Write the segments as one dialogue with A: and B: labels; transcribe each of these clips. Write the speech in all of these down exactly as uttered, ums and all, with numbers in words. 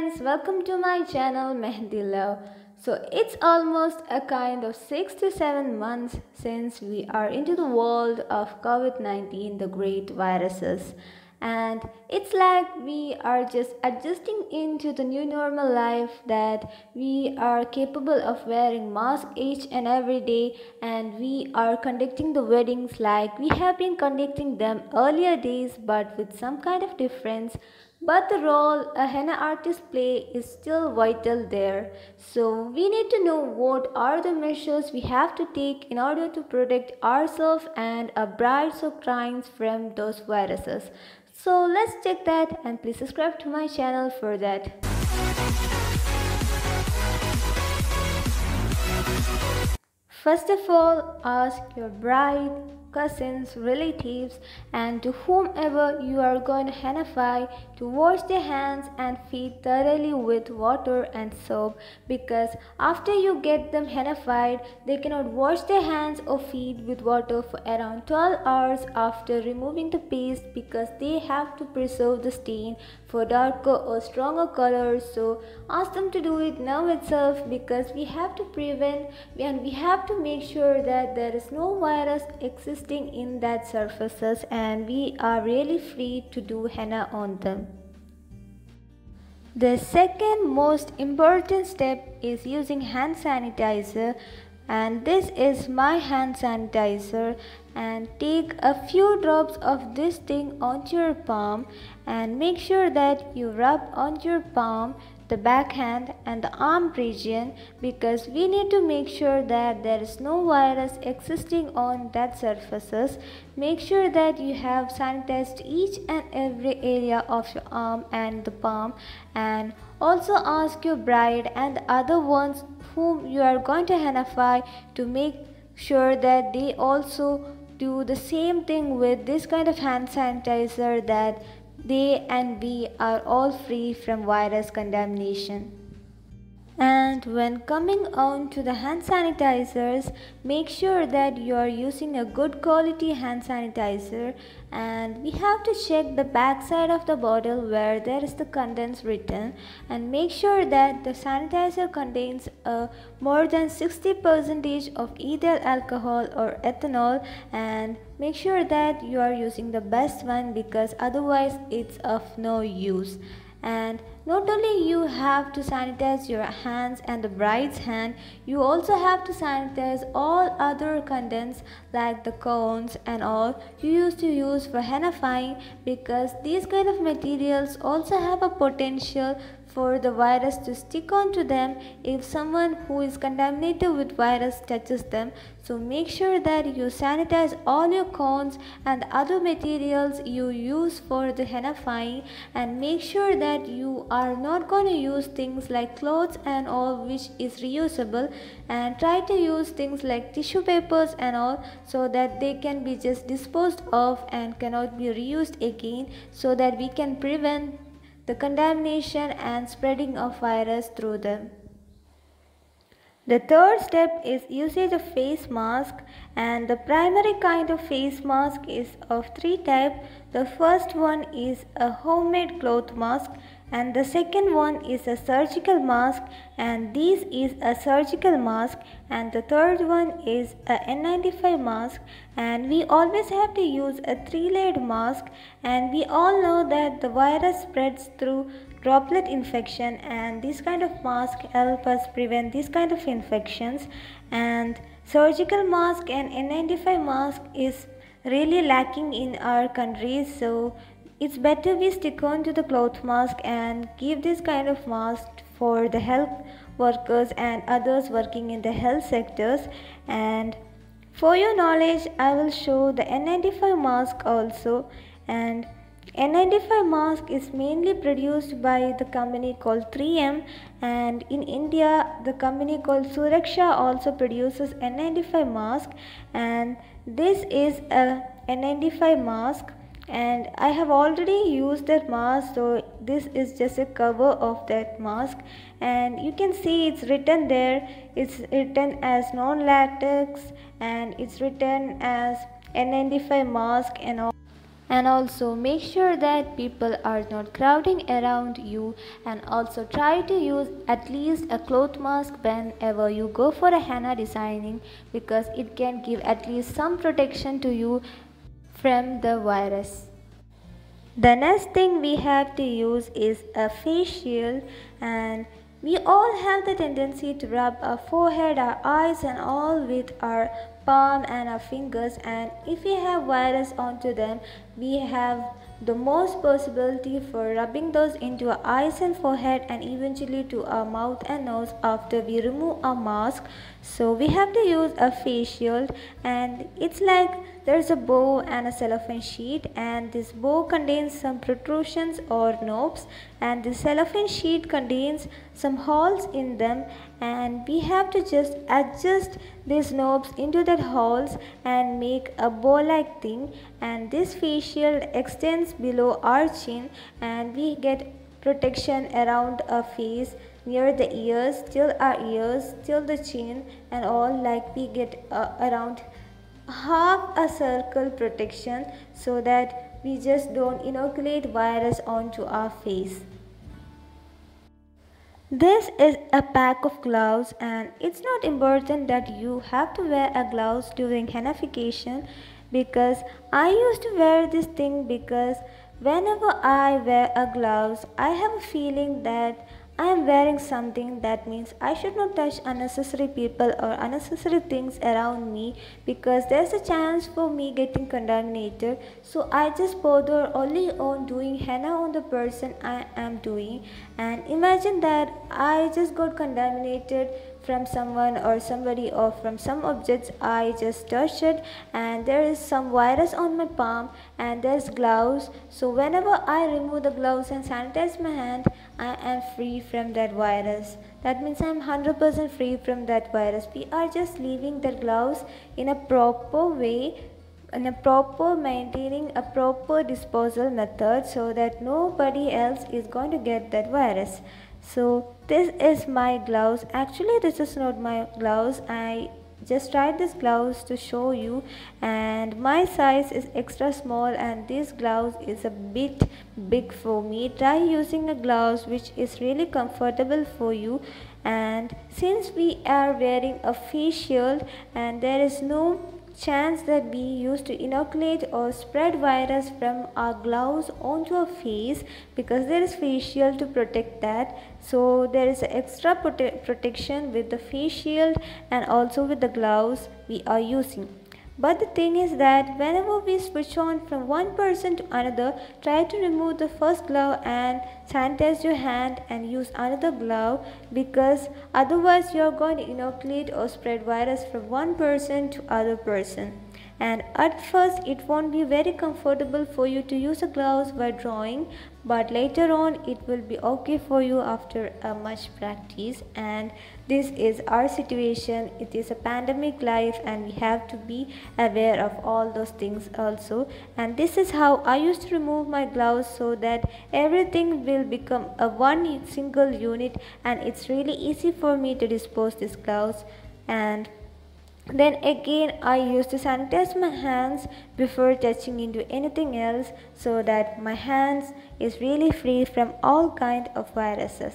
A: friends, welcome to my channel Mehndi Love. So it's almost a kind of six to seven months since we are into the world of COVID nineteen, the great viruses. And it's like we are just adjusting into the new normal life, that we are capable of wearing masks each and every day, and we are conducting the weddings like we have been conducting them earlier days, but with some kind of difference. But the role a henna artist play is still vital there. So we need to know what are the measures we have to take in order to protect ourselves and our brides or clients from those viruses. So let's check that, and please subscribe to my channel for that. First of all, ask your bride, cousins, relatives, and to whomever you are going to hennify to wash their hands and feet thoroughly with water and soap, because after you get them hennified, they cannot wash their hands or feet with water for around twelve hours after removing the paste, because they have to preserve the stain for darker or stronger colors. So ask them to do it now itself, because we have to prevent and we have to make sure that there is no virus existing in that surfaces, and we are really free to do henna on them. The second most important step is using hand sanitizer, and this is my hand sanitizer, and take a few drops of this thing onto your palm and make sure that you rub onto your palm, the backhand and the arm region, because we need to make sure that there is no virus existing on that surfaces. Make sure that you have sanitized each and every area of your arm and the palm, and also ask your bride and the other ones whom you are going to hennify to make sure that they also do the same thing with this kind of hand sanitizer, that they and we are all free from virus contamination. And when coming on to the hand sanitizers, make sure that you are using a good quality hand sanitizer, and we have to check the back side of the bottle where there is the contents written, and make sure that the sanitizer contains a more than sixty percent of ethyl alcohol or ethanol, and make sure that you are using the best one, because otherwise it's of no use. And not only you have to sanitize your hands and the bride's hand, you also have to sanitize all other contents like the cones and all you used to use for hennifying, because these kind of materials also have a potential for the virus to stick onto them if someone who is contaminated with virus touches them. So make sure that you sanitize all your cones and other materials you use for the hennifying, and make sure that you are not going to use things like clothes and all which is reusable, and try to use things like tissue papers and all, so that they can be just disposed of and cannot be reused again, so that we can prevent the contamination and spreading of virus through them. The third step is usage of face mask, and the primary kind of face mask is of three types. The first one is a homemade cloth mask, and the second one is a surgical mask, and this is a surgical mask, and the third one is a N ninety-five mask. And we always have to use a three-layered mask, and we all know that the virus spreads through droplet infection, and this kind of mask help us prevent this kind of infections. And surgical mask and N ninety-five mask is really lacking in our country, so it's better we stick on to the cloth mask and give this kind of mask for the health workers and others working in the health sectors. And for your knowledge, I will show the N ninety-five mask also. And N ninety-five mask is mainly produced by the company called three M, and in India the company called Suraksha also produces N ninety-five mask, and this is a N ninety-five mask, and I have already used that mask, so this is just a cover of that mask, and you can see it's written there, it's written as non-latex and it's written as N ninety-five mask and all. And also make sure that people are not crowding around you, and also try to use at least a cloth mask whenever you go for a henna designing, because it can give at least some protection to you from the virus. The next thing we have to use is a face shield, and we all have the tendency to rub our forehead, our eyes and all with our palm and our fingers, and if we have virus onto them, we have the most possibility for rubbing those into our eyes and forehead and eventually to our mouth and nose after we remove our mask. So we have to use a face shield, and it's like there's a bow and a cellophane sheet, and this bow contains some protrusions or knobs, and the cellophane sheet contains some holes in them, and we have to just adjust these knobs into that holes and make a bow like thing. And this face shield extends below our chin, and we get protection around our face, near the ears, till our ears, till the chin and all, like we get uh, around half a circle protection, so that we just don't inoculate virus onto our face. This is a pack of gloves, and it's not important that you have to wear a gloves during hennification, because I used to wear this thing because whenever I wear a gloves, I have a feeling that I am wearing something, that means I should not touch unnecessary people or unnecessary things around me, because there's a chance for me getting contaminated. So I just bother only on doing henna on the person I am doing, and imagine that I just got contaminated from someone or somebody or from some objects I just touched it, and there is some virus on my palm and there's gloves. So whenever I remove the gloves and sanitize my hand, I am free from that virus. That means I am one hundred percent free from that virus. We are just leaving the gloves in a proper way, in a proper maintaining a proper disposal method, so that nobody else is going to get that virus. So this is my gloves. Actually this is not my gloves, I just tried this gloves to show you, and my size is extra small and this gloves is a bit big for me. Try using a gloves which is really comfortable for you. And since we are wearing a face shield, and there is no chance that we used to inoculate or spread virus from our gloves onto our face, because there is face shield to protect that. So there is extra prote protection with the face shield and also with the gloves we are using. But the thing is that whenever we switch on from one person to another, try to remove the first glove and sanitize your hand and use another glove, because otherwise you are going to inoculate or spread virus from one person to other person. And at first it won't be very comfortable for you to use a gloves while drawing, but later on it will be okay for you after a much practice. And this is our situation. It is a pandemic life and we have to be aware of all those things also. And this is how I used to remove my gloves, so that everything will become a one single unit, and it's really easy for me to dispose these gloves. And then again I used to sanitize my hands before touching into anything else, so that my hands is really free from all kind of viruses.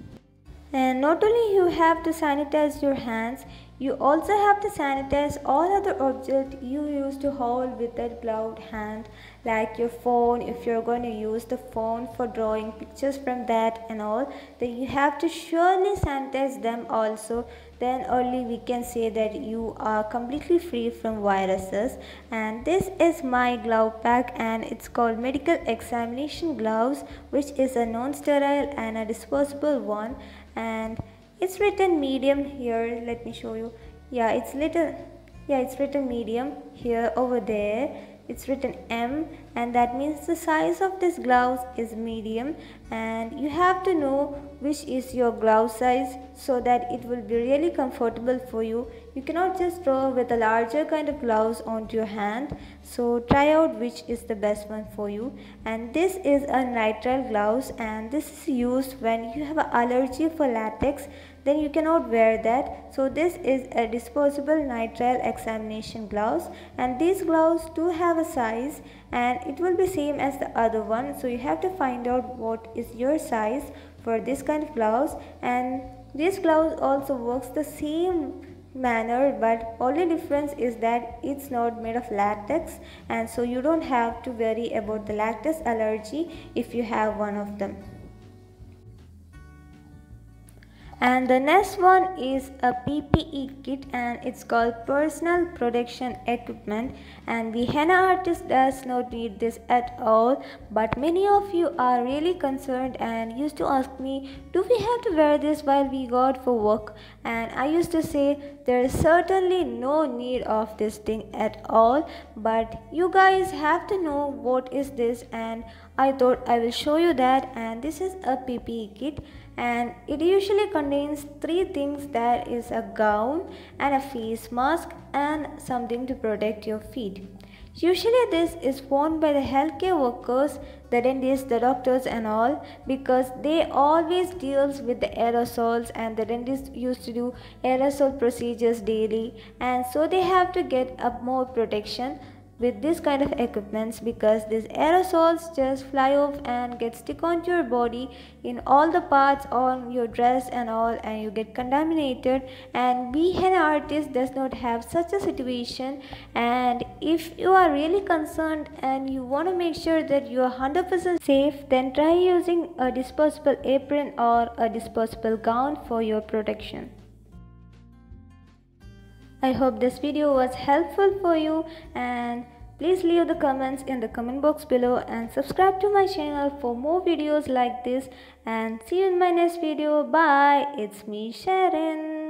A: And not only you have to sanitize your hands, you also have to sanitize all other objects you used to hold with that gloved hand, like your phone. If you're going to use the phone for drawing pictures from that and all, then you have to surely sanitize them also. Then only we can say that you are completely free from viruses. And this is my glove pack, and it's called medical examination gloves, which is a non-sterile and a disposable one. And it's written medium here. Let me show you. Yeah, it's little. Yeah, it's written medium here. Over there it's written M, and that means the size of this gloves is medium. And you have to know which is your glove size, so that it will be really comfortable for you you cannot just draw with a larger kind of gloves onto your hand. So try out which is the best one for you. And this is a nitrile gloves, and this is used when you have an allergy for latex, then you cannot wear that. So this is a disposable nitrile examination gloves, and these gloves do have a size and it will be same as the other one. So you have to find out what is your size for this kind of gloves. And this gloves also works the same manner, but only difference is that it's not made of latex, and so you don't have to worry about the latex allergy if you have one of them. And the next one is a P P E kit, and it's called personal protection equipment, and the henna artist does not need this at all, but many of you are really concerned and used to ask me, do we have to wear this while we go out for work? And I used to say there is certainly no need of this thing at all, but you guys have to know what is this, and I thought I will show you that. And this is a P P E kit, and it usually contains three things. That is a gown and a face mask and something to protect your feet. Usually this is worn by the healthcare workers, the dentists, the doctors and all, because they always deals with the aerosols, and the dentists used to do aerosol procedures daily, and so they have to get up more protection with this kind of equipments, because these aerosols just fly off and get stick onto your body in all the parts on your dress and all, and you get contaminated. And we henna artist does not have such a situation. And if you are really concerned and you want to make sure that you are one hundred percent safe, then try using a disposable apron or a disposable gown for your protection. I hope this video was helpful for you, and please leave the comments in the comment box below and subscribe to my channel for more videos like this, and see you in my next video. Bye. It's me, Sharon.